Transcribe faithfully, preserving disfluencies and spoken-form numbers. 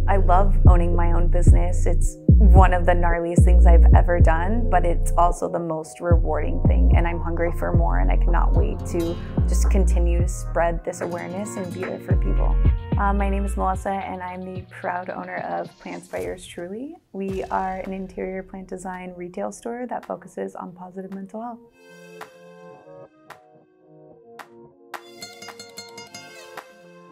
I love owning my own business. It's one of the gnarliest things I've ever done, but it's also the most rewarding thing, and I'm hungry for more, and I cannot wait to just continue to spread this awareness and be there for people. Uh, my name is Melissa, and I'm the proud owner of Plants by Yours Truly. We are an interior plant design retail store that focuses on positive mental health.